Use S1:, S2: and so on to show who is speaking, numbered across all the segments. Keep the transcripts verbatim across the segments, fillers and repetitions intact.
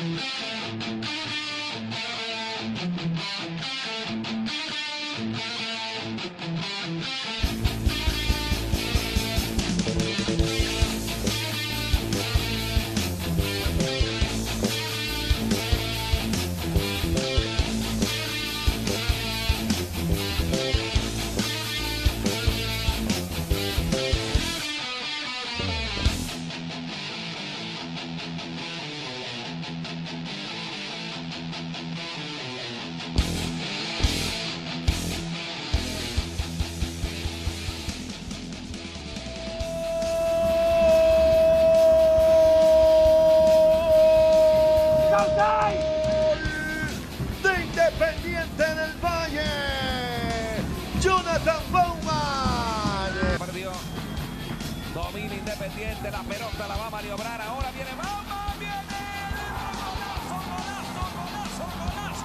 S1: De Independiente en el Valle, Jonathan Baumann.
S2: Perdió. Domina Independiente, la pelota la va a maniobrar. Ahora viene Baumann, viene. Golazo, golazo, golazo,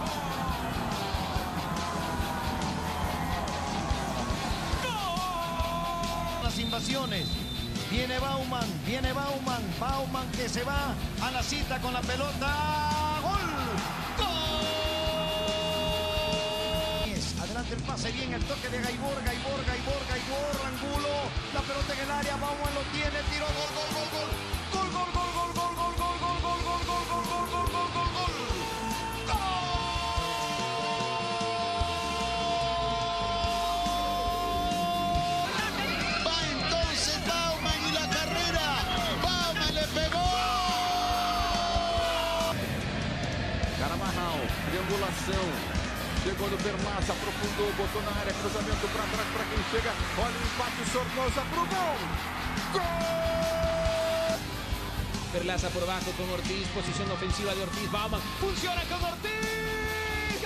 S2: golazo.
S1: Las invasiones. Viene Baumann, viene Baumann, Baumann que se va a la cita con la pelota. ¡Gol! ¡Gol! Adelante el pase, bien el toque de Gaibor, Gaibor, Gaibor, Gaibor, Angulo. La pelota en el área, Baumann lo tiene, tiro, gol, gol, gol, gol. Gol, gol, gol, gol, gol, gol, gol, gol, gol, gol, gol, gol, gol, gol, gol, gol, gol.
S3: Carvajal, triangulação, chegou no Permassa, aprofundou, botou na área, cruzamento para trás para quem chega, olha o empate, Sornosa pro gol! Gol!
S4: Perlaza por abajo con Ortiz, posición ofensiva de Ortiz, Baumann, funciona con Ortiz,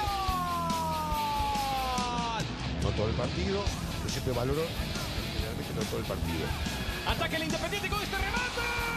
S4: ¡gol!
S5: No todo el partido, yo siempre valoro generalmente no todo el partido.
S4: Ataque el Independiente con este remate.